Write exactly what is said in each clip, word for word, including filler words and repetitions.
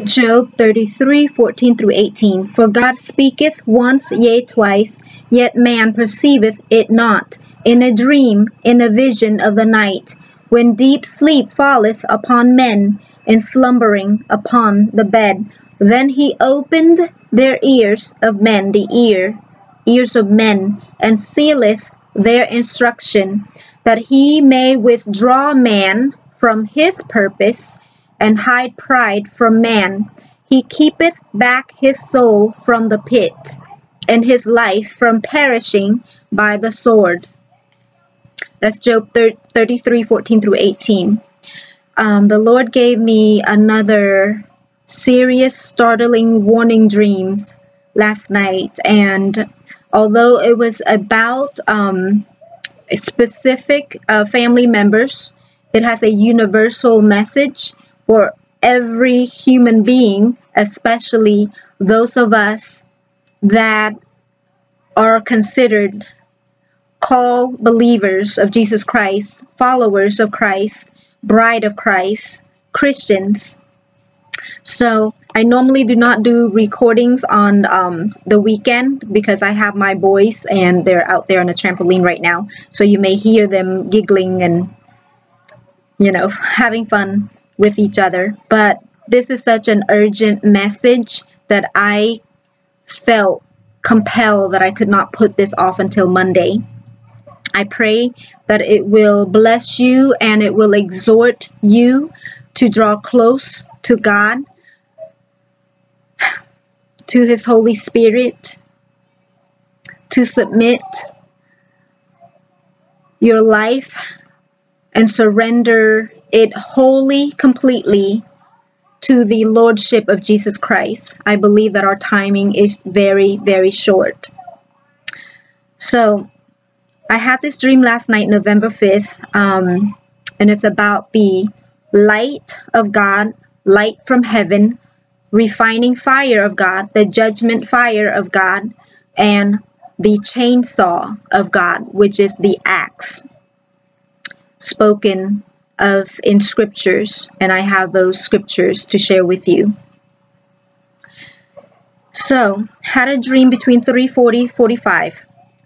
Job thirty-three, fourteen through eighteen. For God speaketh once, yea, twice, yet man perceiveth it not. In a dream, in a vision of the night, when deep sleep falleth upon men, in slumbering upon the bed, then he opened their ears of men, the ear, ears of men, and sealeth their instruction, that he may withdraw man from his purpose, and hide pride from man. He keepeth back his soul from the pit, and his life from perishing by the sword. That's Job thirty-three, fourteen through eighteen. Um, the Lord gave me another serious, startling warning dreams last night. And although it was about um, specific uh, family members, it has a universal message for every human being, especially those of us that are considered called believers of Jesus Christ, followers of Christ, bride of Christ, Christians. So I normally do not do recordings on um, the weekend because I have my boys and they're out there on a trampoline right now. So you may hear them giggling and, you know, having fun with each other. But this is such an urgent message that I felt compelled that I could not put this off until Monday. I pray that it will bless you and it will exhort you to draw close to God, to His Holy Spirit, to submit your life and surrender it wholly, completely to the Lordship of Jesus Christ. I believe that our timing is very, very short. So, I had this dream last night, November fifth, um, and it's about the light of God, light from heaven, refining fire of God, the judgment fire of God, and the chainsaw of God, which is the axe spoken of in scriptures, and I have those scriptures to share with you. So, had a dream between three forty, forty-five.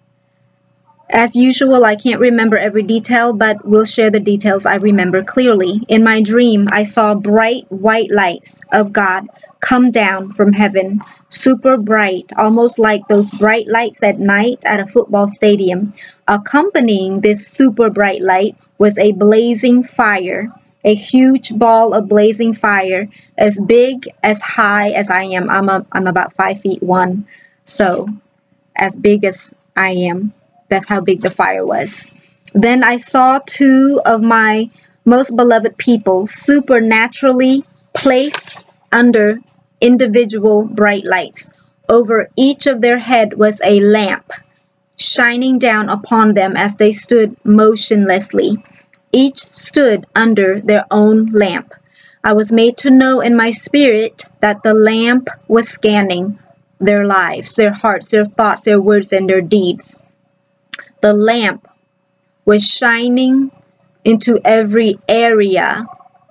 As usual, I can't remember every detail, but we'll share the details I remember clearly. In my dream, I saw bright white lights of God come down from heaven, super bright, almost like those bright lights at night at a football stadium. Accompanying this super bright light was a blazing fire, a huge ball of blazing fire, as big, as high as I am. I'm, a, I'm about five feet one, so as big as I am. That's how big the fire was. Then I saw two of my most beloved people supernaturally placed under individual bright lights. Over each of their head was a lamp, shining down upon them as they stood motionlessly. Each stood under their own lamp. I was made to know in my spirit that the lamp was scanning their lives, their hearts, their thoughts, their words, and their deeds. The lamp was shining into every area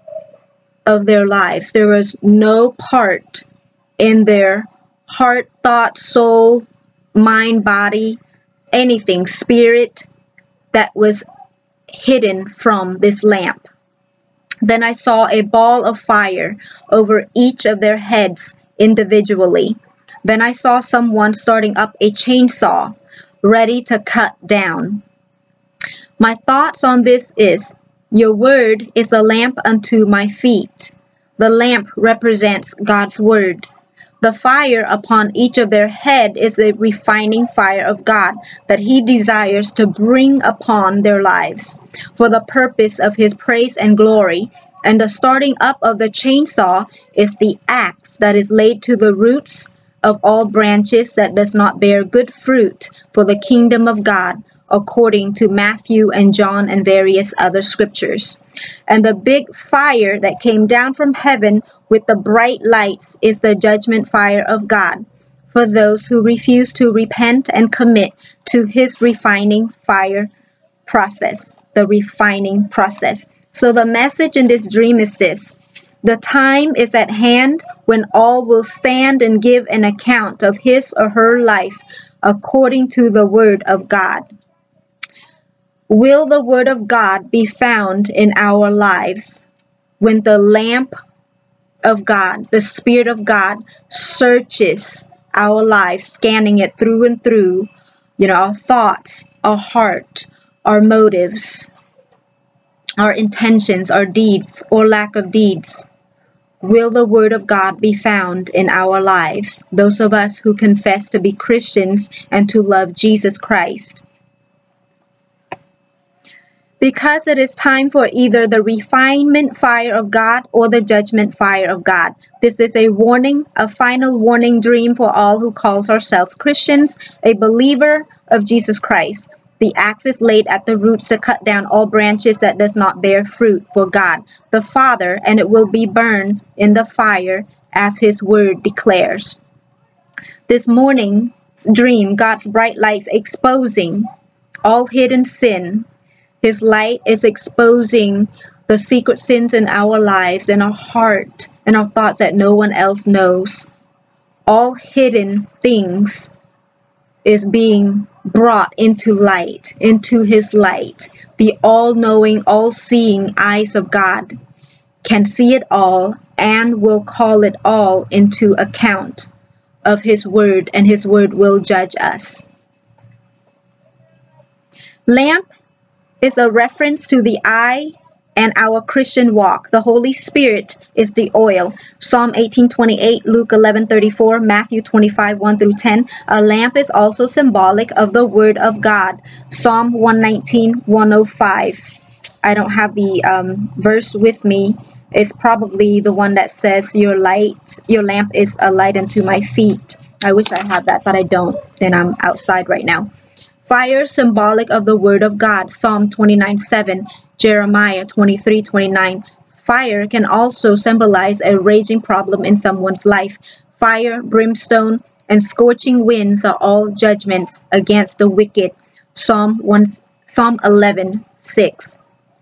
of their lives. There was no part in their heart, thought, soul, mind, body, anything, spirit that was hidden from this lamp. Then I saw a ball of fire over each of their heads individually. Then I saw someone starting up a chainsaw, ready to cut down. My thoughts on this is, your word is a lamp unto my feet. The lamp represents God's word. The fire upon each of their head is a refining fire of God that He desires to bring upon their lives for the purpose of His praise and glory. And the starting up of the chainsaw is the axe that is laid to the roots of all branches that does not bear good fruit for the kingdom of God, according to Matthew and John and various other scriptures. And the big fire that came down from heaven with the bright lights is the judgment fire of God for those who refuse to repent and commit to His refining fire process, the refining process. So the message in this dream is this: The time is at hand when all will stand and give an account of his or her life according to the word of God. Will the word of God be found in our lives when the lamp of God, the Spirit of God, searches our lives, scanning it through and through, you know, our thoughts, our heart, our motives, our intentions, our deeds, or lack of deeds? Will the word of God be found in our lives, those of us who confess to be Christians and to love Jesus Christ? Because it is time for either the refinement fire of God or the judgment fire of God. This is a warning, a final warning dream for all who calls ourselves Christians, a believer of Jesus Christ. The axe is laid at the roots to cut down all branches that does not bear fruit for God, the Father, and it will be burned in the fire as his word declares. This morning's dream, God's bright light exposing all hidden sin. His light is exposing the secret sins in our lives, in our heart, and our thoughts that no one else knows. All hidden things is being brought into light, into his light. The all-knowing, all-seeing eyes of God can see it all and will call it all into account of his word, and his word will judge us. Lamp is a reference to the eye and our Christian walk. The Holy Spirit is the oil. Psalm eighteen twenty-eight, Luke eleven thirty-four, Matthew twenty-five, one through ten. A lamp is also symbolic of the word of God. Psalm one nineteen, one oh five. I don't have the um, verse with me. It's probably the one that says, your light, your lamp is a light unto my feet. I wish I had that, but I don't. And I'm outside right now. Fire, symbolic of the word of God. Psalm twenty-nine, seven, Jeremiah twenty-three, twenty-nine. Fire can also symbolize a raging problem in someone's life. Fire, brimstone, and scorching winds are all judgments against the wicked. Psalm one, Psalm eleven, six.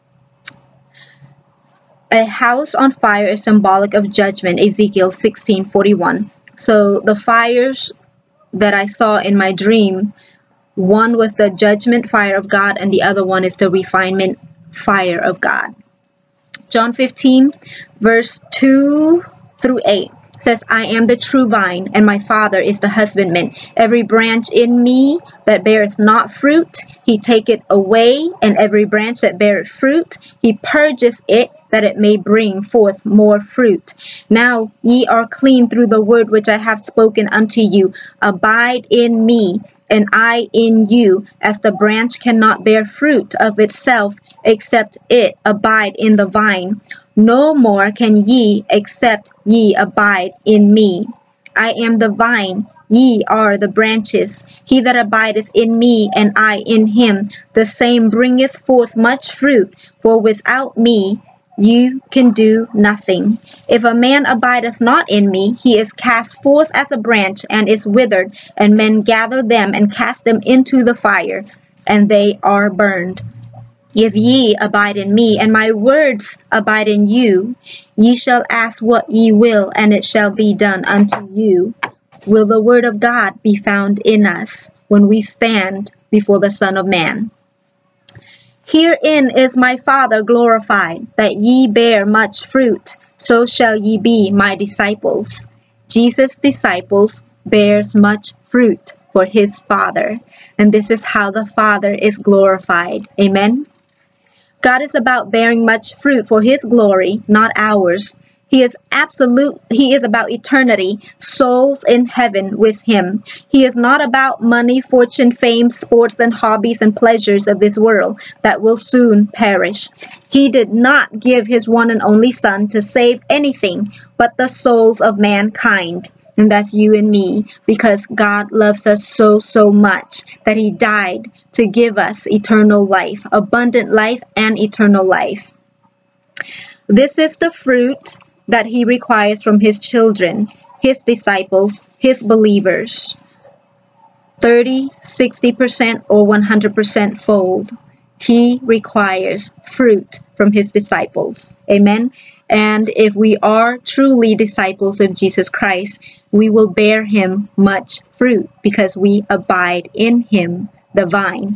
A house on fire is symbolic of judgment. Ezekiel sixteen, forty-one. So the fires that I saw in my dream, one was the judgment fire of God, and the other one is the refinement fire of God. John fifteen, verse two through eight says, I am the true vine, and my Father is the husbandman. Every branch in me that beareth not fruit, he taketh away, and every branch that beareth fruit, he purgeth it, that it may bring forth more fruit. Now ye are clean through the word which I have spoken unto you. Abide in me, and I in you, as the branch cannot bear fruit of itself, except it abide in the vine. No more can ye, except ye abide in me. I am the vine, ye are the branches. He that abideth in me, and I in him, the same bringeth forth much fruit, for without me you can do nothing. If a man abideth not in me, he is cast forth as a branch, and is withered, and men gather them, and cast them into the fire, and they are burned. If ye abide in me, and my words abide in you, ye shall ask what ye will, and it shall be done unto you. Will the word of God be found in us when we stand before the Son of Man? Herein is my Father glorified, that ye bear much fruit, so shall ye be my disciples. Jesus' disciples bears much fruit for his Father, and this is how the Father is glorified. Amen. God is about bearing much fruit for his glory, not ours. He is absolute. He is about eternity, souls in heaven with him. He is not about money, fortune, fame, sports, and hobbies and pleasures of this world that will soon perish. He did not give his one and only Son to save anything but the souls of mankind. And that's you and me, because God loves us so, so much that he died to give us eternal life, abundant life and eternal life. This is the fruit that he requires from his children, his disciples, his believers. thirty, sixty percent or one hundred percent fold. He requires fruit from his disciples. Amen. And if we are truly disciples of Jesus Christ, we will bear him much fruit because we abide in him, the vine.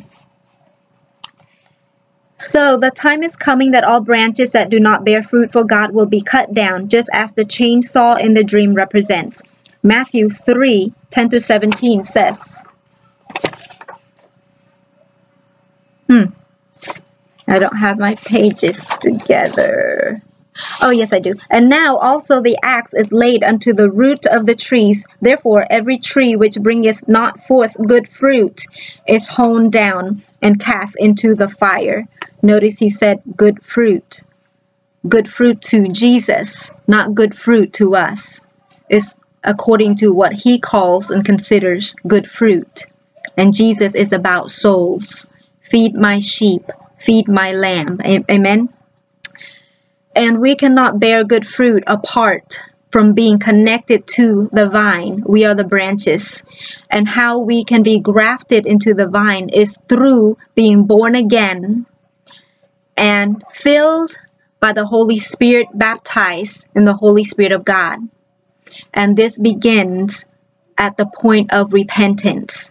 So the time is coming that all branches that do not bear fruit for God will be cut down, just as the chainsaw in the dream represents. Matthew three, ten through seventeen says, Hmm. I don't have my pages together. Oh, yes, I do. And now also the axe is laid unto the root of the trees. Therefore, every tree which bringeth not forth good fruit is hewn down and cast into the fire. Notice he said good fruit. Good fruit to Jesus, not good fruit to us. It's according to what he calls and considers good fruit. And Jesus is about souls. Feed my sheep. Feed my lamb. Amen. And we cannot bear good fruit apart from being connected to the vine. We are the branches. And how we can be grafted into the vine is through being born again and filled by the Holy Spirit, baptized in the Holy Spirit of God. And this begins at the point of repentance.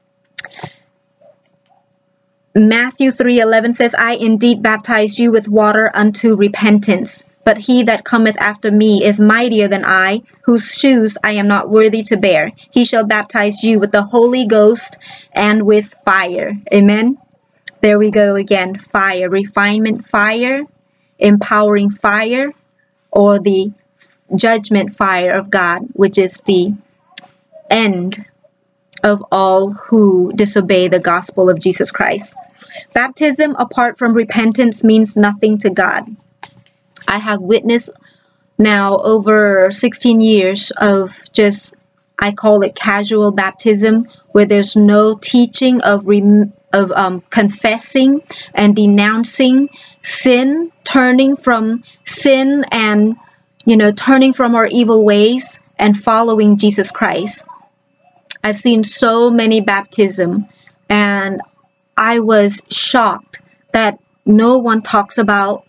Matthew three eleven says, I indeed baptize you with water unto repentance, but he that cometh after me is mightier than I, whose shoes I am not worthy to bear. He shall baptize you with the Holy Ghost and with fire. Amen. There we go again. Fire, refinement fire, empowering fire, or the judgment fire of God, which is the end of all who disobey the gospel of Jesus Christ. Baptism apart from repentance means nothing to God. I have witnessed now over sixteen years of just, I call it casual baptism, where there's no teaching of rem of um, confessing and denouncing sin, turning from sin and, you know, turning from our evil ways and following Jesus Christ. I've seen so many baptism, and I was shocked that no one talks about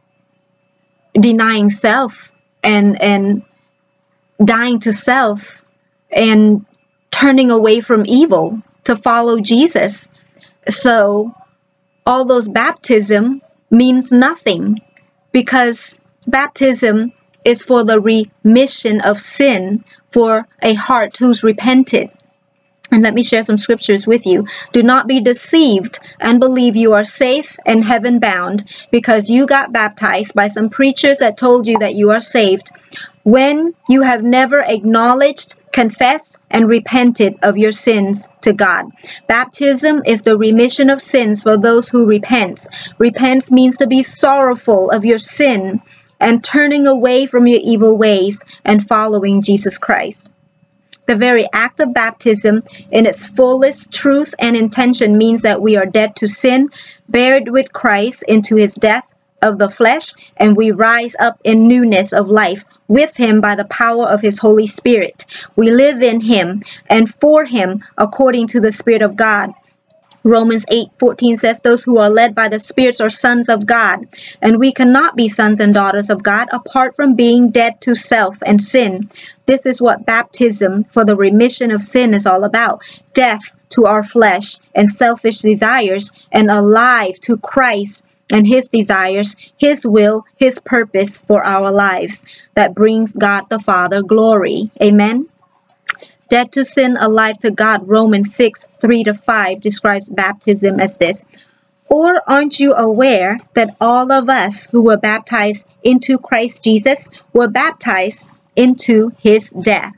denying self and and dying to self and turning away from evil to follow Jesus. So all those baptism means nothing, because baptism is for the remission of sin for a heart who's repented. And let me share some scriptures with you. Do not be deceived and believe you are safe and heaven bound because you got baptized by some preachers that told you that you are saved, when you have never acknowledged, confessed, and repented of your sins to God. Baptism is the remission of sins for those who repent. Repent means to be sorrowful of your sin and turning away from your evil ways and following Jesus Christ. The very act of baptism in its fullest truth and intention means that we are dead to sin, buried with Christ into his death of the flesh, and we rise up in newness of life with him by the power of his Holy Spirit. We live in him and for him according to the Spirit of God. Romans eight fourteen says, those who are led by the spirits are sons of God. And we cannot be sons and daughters of God apart from being dead to self and sin. This is what baptism for the remission of sin is all about. Death to our flesh and selfish desires, and alive to Christ and his desires, his will, his purpose for our lives that brings God the Father glory. Amen. Dead to sin, alive to God. Romans six, three to five describes baptism as this. Or aren't you aware that all of us who were baptized into Christ Jesus were baptized into his death?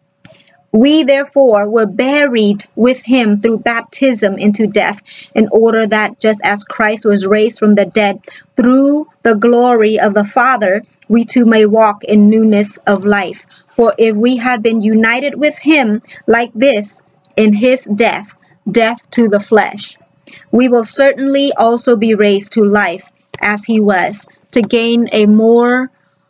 We therefore were buried with him through baptism into death, in order that just as Christ was raised from the dead through the glory of the Father, we too may walk in newness of life. For if we have been united with him like this in his death, death to the flesh, we will certainly also be raised to life as he was. To gain a more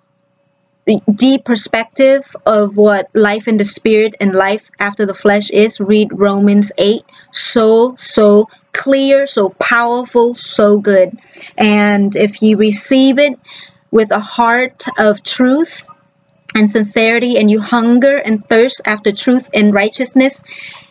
deep perspective of what life in the spirit and life after the flesh is, read Romans eight. So, so clear, so powerful, so good. And if you receive it, with a heart of truth and sincerity, and you hunger and thirst after truth and righteousness,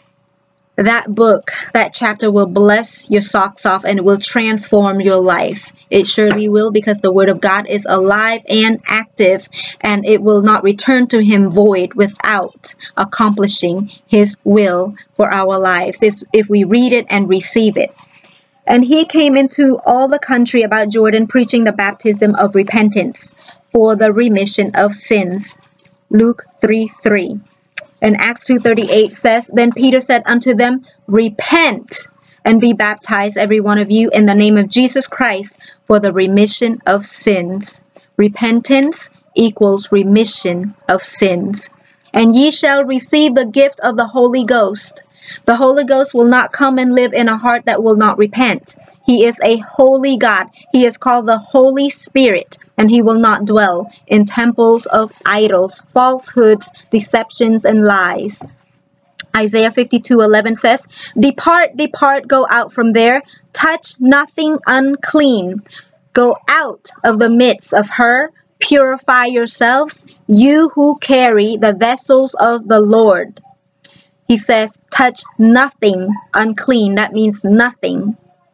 that book, that chapter will bless your socks off and will transform your life. It surely will, because the word of God is alive and active, and it will not return to him void without accomplishing his will for our lives if, if we read it and receive it. And he came into all the country about Jordan, preaching the baptism of repentance for the remission of sins. Luke three three. And Acts two thirty-eight says, Then Peter said unto them, Repent and be baptized, every one of you, in the name of Jesus Christ, for the remission of sins. Repentance equals remission of sins. And ye shall receive the gift of the Holy Ghost. The Holy Ghost will not come and live in a heart that will not repent. He is a holy God. He is called the Holy Spirit, and he will not dwell in temples of idols, falsehoods, deceptions, and lies. Isaiah fifty-two eleven says, Depart, depart, go out from there. Touch nothing unclean. Go out of the midst of her. Purify yourselves, you who carry the vessels of the Lord. He says, touch nothing unclean. That means nothing.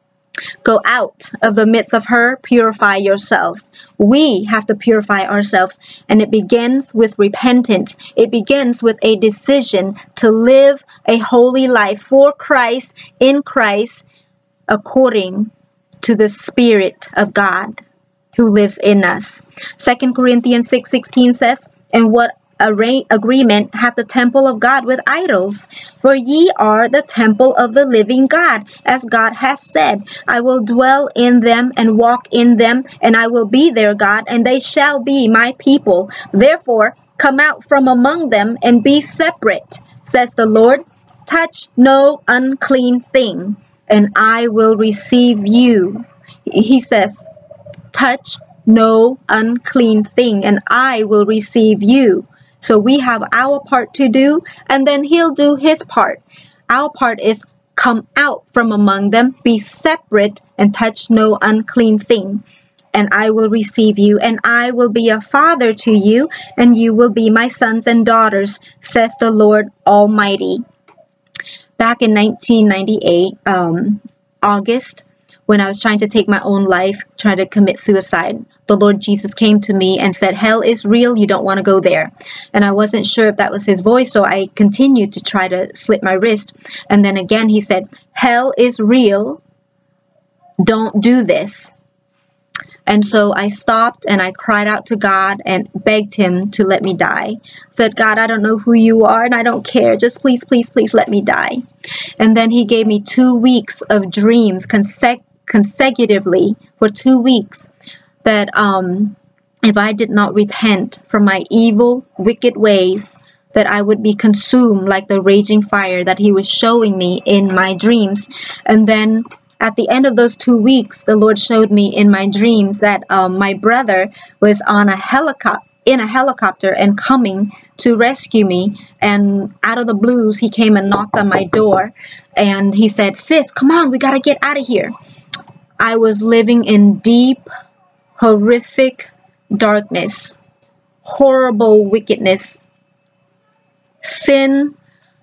Go out of the midst of her, purify yourselves. We have to purify ourselves, and it begins with repentance. It begins with a decision to live a holy life for Christ, in Christ, according to the Spirit of God who lives in us. Second Corinthians six sixteen says, And what agreement hath the temple of God with idols? For ye are the temple of the living God, as God hath said, I will dwell in them and walk in them, and I will be their God, and they shall be my people. Therefore come out from among them and be separate, says the Lord. Touch no unclean thing, and I will receive you. He says, touch no unclean thing, and I will receive you. So we have our part to do, and then he'll do his part. Our part is come out from among them, be separate, and touch no unclean thing. And I will receive you, and I will be a father to you, and you will be my sons and daughters, says the Lord Almighty. Back in nineteen ninety-eight, um, August, when I was trying to take my own life, trying to commit suicide, the Lord Jesus came to me and said, hell is real, you don't want to go there. And I wasn't sure if that was his voice, so I continued to try to slit my wrist. And then again he said, hell is real, don't do this. And so I stopped and I cried out to God and begged him to let me die. I said, God, I don't know who you are and I don't care. Just please, please, please let me die. And then he gave me two weeks of dreams consec consecutively for two weeks that um, if I did not repent from my evil, wicked ways, that I would be consumed like the raging fire that he was showing me in my dreams. And then at the end of those two weeks, the Lord showed me in my dreams that um, my brother was on a helicopter, in a helicopter and coming to rescue me. And out of the blues, he came and knocked on my door. And he said, sis, come on, we got to get out of here. I was living in deep, horrific darkness, horrible wickedness, sin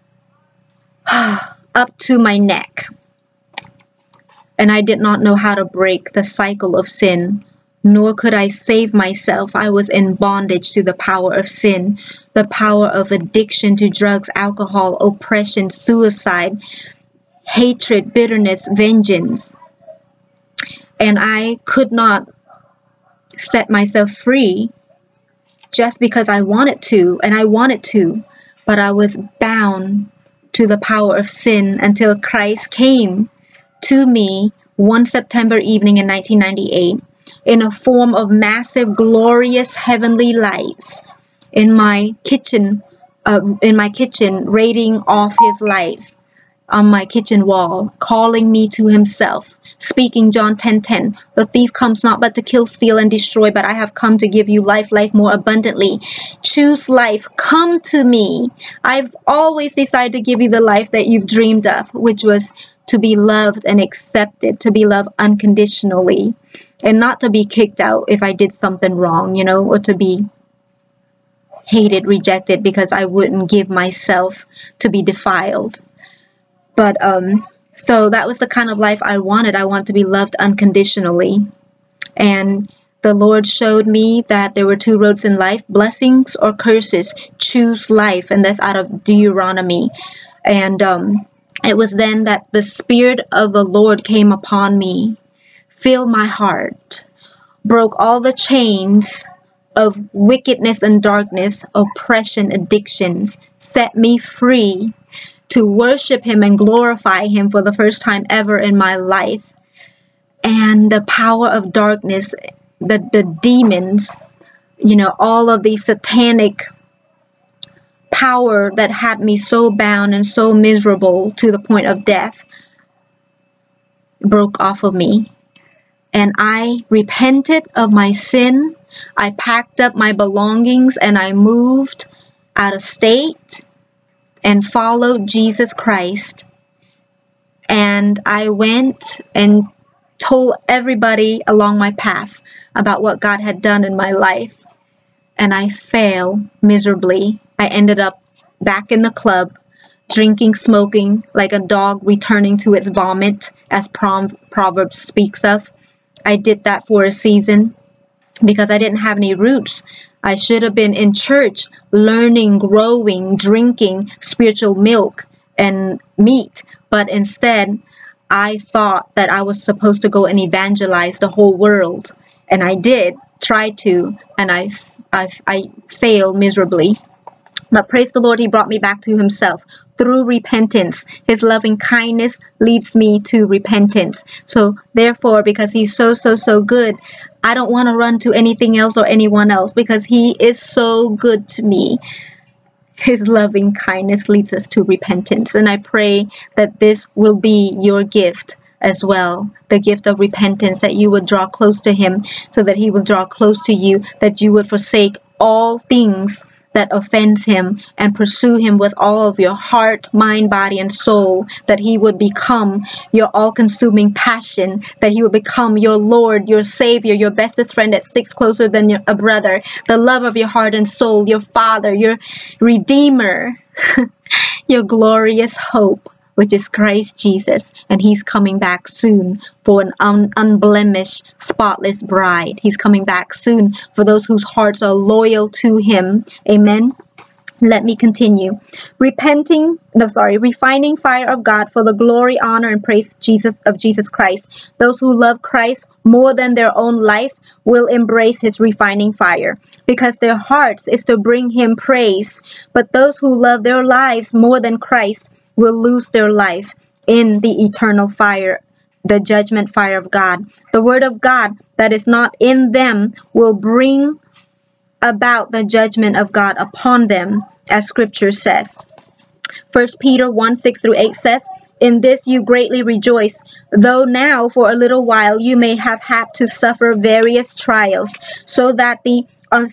up to my neck. And I did not know how to break the cycle of sin, nor could I save myself. I was in bondage to the power of sin, the power of addiction to drugs, alcohol, oppression, suicide, hatred, bitterness, vengeance. And I could not set myself free just because I wanted to, and I wanted to, but I was bound to the power of sin until Christ came to me one September evening in nineteen ninety-eight in a form of massive, glorious heavenly lights in my kitchen, uh, in my kitchen, radiating off his lights on my kitchen wall, calling me to himself, speaking John ten ten, the thief comes not but to kill, steal, and destroy, but I have come to give you life, life more abundantly. Choose life. Come to me. I've always decided to give you the life that you've dreamed of, which was to be loved and accepted, to be loved unconditionally. and not to be kicked out if I did something wrong, you know, or to be hated, rejected because I wouldn't give myself to be defiled. But um so that was the kind of life I wanted. I wanted to be loved unconditionally. And the Lord showed me that there were two roads in life, blessings or curses. Choose life. And that's out of Deuteronomy. And um it was then that the Spirit of the Lord came upon me, filled my heart, broke all the chains of wickedness and darkness, oppression, addictions, set me free to worship Him and glorify Him for the first time ever in my life. And the power of darkness, the, the demons, you know, all of the satanic power that had me so bound and so miserable to the point of death broke off of me. And I repented of my sin. I packed up my belongings and I moved out of state and followed Jesus Christ. And I went and told everybody along my path about what God had done in my life. And I failed miserably. I ended up back in the club, drinking, smoking, like a dog returning to its vomit, as Proverbs speaks of. I did that for a season because I didn't have any roots. I should have been in church, learning, growing, drinking spiritual milk and meat. But instead, I thought that I was supposed to go and evangelize the whole world. And I did try to, and I, I, I failed miserably. But praise the Lord, He brought me back to Himself through repentance. His loving kindness leads me to repentance. So therefore, because He's so, so, so good, I don't want to run to anything else or anyone else because He is so good to me. His loving kindness leads us to repentance. And I pray that this will be your gift as well, the gift of repentance, that you would draw close to Him so that He will draw close to you, that you would forsake all things that offends Him and pursue Him with all of your heart, mind, body, and soul, that He would become your all-consuming passion, that He would become your Lord, your Savior, your bestest friend that sticks closer than your, a brother, the love of your heart and soul, your Father, your Redeemer, your glorious hope, which is Christ Jesus, and He's coming back soon for an un unblemished, spotless bride. He's coming back soon for those whose hearts are loyal to Him. Amen. Let me continue. Repenting, no, sorry, refining fire of God for the glory, honor, and praise Jesus of Jesus Christ. Those who love Christ more than their own life will embrace His refining fire because their hearts is to bring Him praise. But those who love their lives more than Christ will lose their life in the eternal fire, the judgment fire of God. The word of God that is not in them will bring about the judgment of God upon them, as scripture says. First Peter one, six through eight says, "In this you greatly rejoice, though now for a little while you may have had to suffer various trials, so that the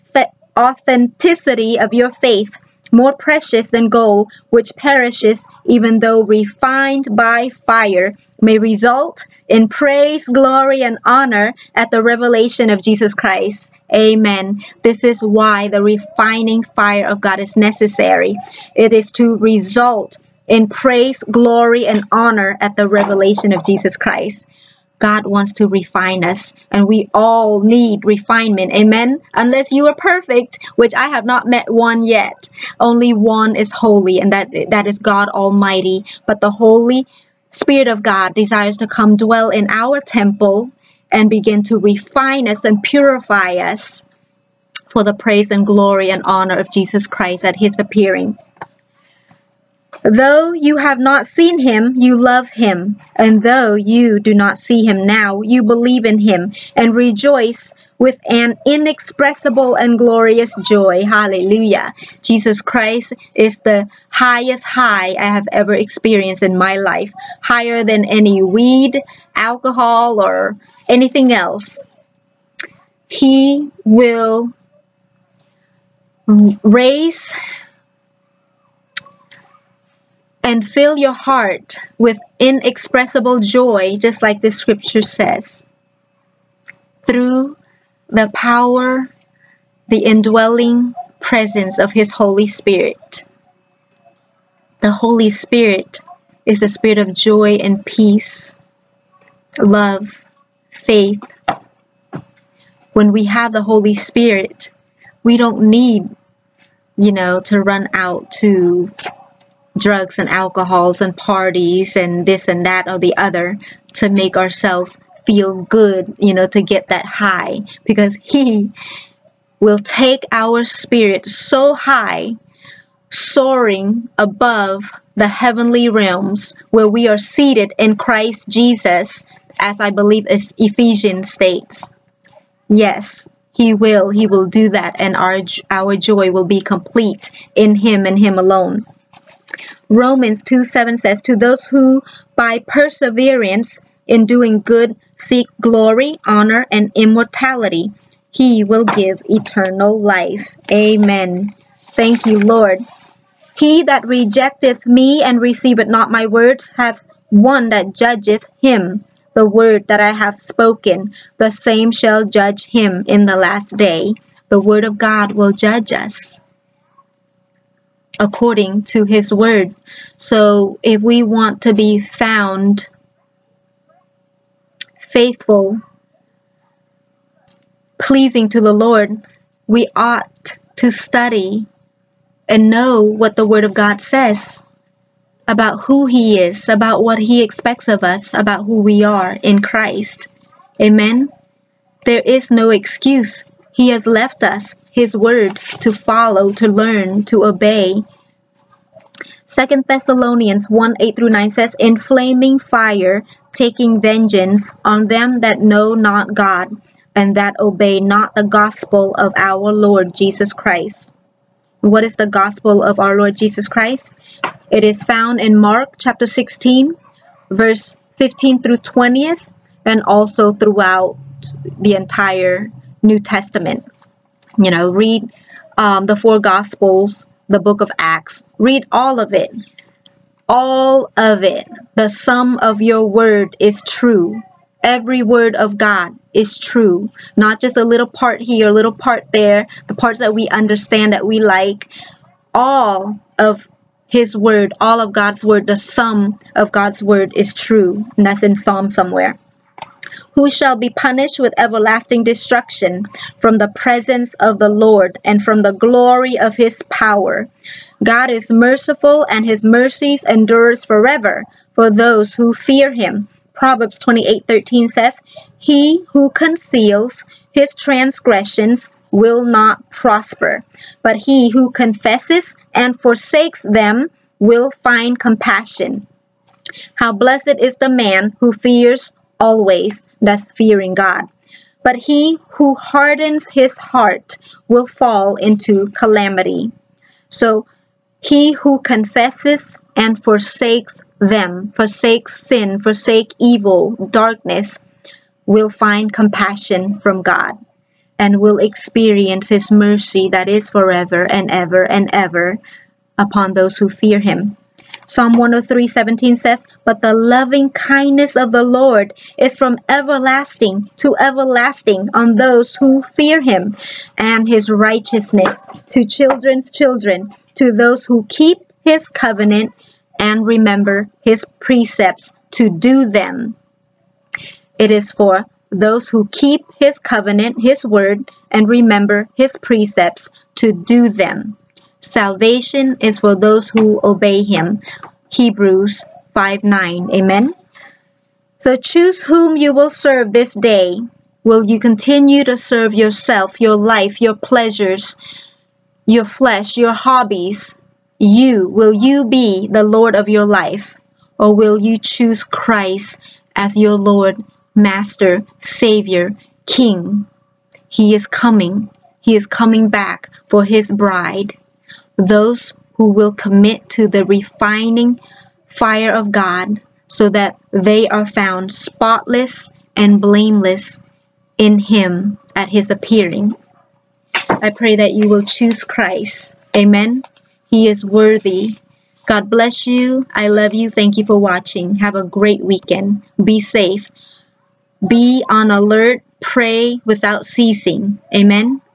authenticity of your faith, more precious than gold, which perishes even though refined by fire, may result in praise, glory, and honor at the revelation of Jesus Christ." Amen. This is why the refining fire of God is necessary. It is to result in praise, glory, and honor at the revelation of Jesus Christ. God wants to refine us, and we all need refinement. Amen. Unless you are perfect, which I have not met one yet. Only one is holy, and that that is God Almighty. But the Holy Spirit of God desires to come dwell in our temple and begin to refine us and purify us for the praise and glory and honor of Jesus Christ at His appearing. Though you have not seen Him, you love Him. And though you do not see Him now, you believe in Him and rejoice with an inexpressible and glorious joy. Hallelujah. Jesus Christ is the highest high I have ever experienced in my life. Higher than any weed, alcohol, or anything else. He will raise and fill your heart with inexpressible joy, just like the scripture says. through the power, the indwelling presence of His Holy Spirit. The Holy Spirit is the spirit of joy and peace, love, faith. When we have the Holy Spirit, we don't need, you know, to run out to drugs and alcohols and parties and this and that or the other to make ourselves feel good, you know, to get that high, because He will take our spirit so high, soaring above the heavenly realms where we are seated in Christ Jesus, as I believe Ephesians states. Yes, He will. He will do that, and our, our joy will be complete in Him and Him alone. Romans two seven says, to those who by perseverance in doing good seek glory, honor, and immortality, He will give eternal life. Amen. Thank you, Lord. He that rejecteth me and receiveth not my words hath one that judgeth him. The word that I have spoken, the same shall judge him in the last day. The word of God will judge us according to His word. So if we want to be found faithful, pleasing to the Lord, we ought to study and know what the Word of God says about who He is, about what He expects of us, about who we are in Christ. Amen. There is no excuse. He has left us His Word to follow, to learn, to obey. Second Thessalonians one eight through nine says, in flaming fire, taking vengeance on them that know not God, and that obey not the gospel of our Lord Jesus Christ. What is the gospel of our Lord Jesus Christ? It is found in Mark chapter sixteen, verse fifteen through twenty, and also throughout the entire New Testament. You know, read um, the four Gospels, the book of Acts. Read all of it. All of it. The sum of your word is true. Every word of God is true. Not just a little part here, a little part there, the parts that we understand, that we like. All of His word, all of God's word, the sum of God's word is true. And that's in Psalm somewhere. Who shall be punished with everlasting destruction from the presence of the Lord and from the glory of His power. God is merciful, and His mercies endures forever for those who fear Him. Proverbs twenty-eight thirteen says, he who conceals his transgressions will not prosper, but he who confesses and forsakes them will find compassion. How blessed is the man who fears always, that's fearing God. But he who hardens his heart will fall into calamity. So he who confesses and forsakes them, forsakes sin, forsake evil, darkness, will find compassion from God and will experience His mercy that is forever and ever and ever upon those who fear Him. Psalm one oh three seventeen says, but the loving kindness of the Lord is from everlasting to everlasting on those who fear Him, and His righteousness to children's children, to those who keep His covenant and remember His precepts to do them. It is for those who keep His covenant, His word, and remember His precepts to do them. Salvation is for those who obey Him. Hebrews five nine. Amen. So choose whom you will serve this day. Will you continue to serve yourself, your life, your pleasures, your flesh, your hobbies? You, will you be the Lord of your life? Or will you choose Christ as your Lord, Master, Savior, King? He is coming. He is coming back for His bride. Those who will commit to the refining fire of God so that they are found spotless and blameless in Him at His appearing. I pray that you will choose Christ. Amen. He is worthy. God bless you. I love you. Thank you for watching. Have a great weekend. Be safe. Be on alert pray without ceasing. Amen.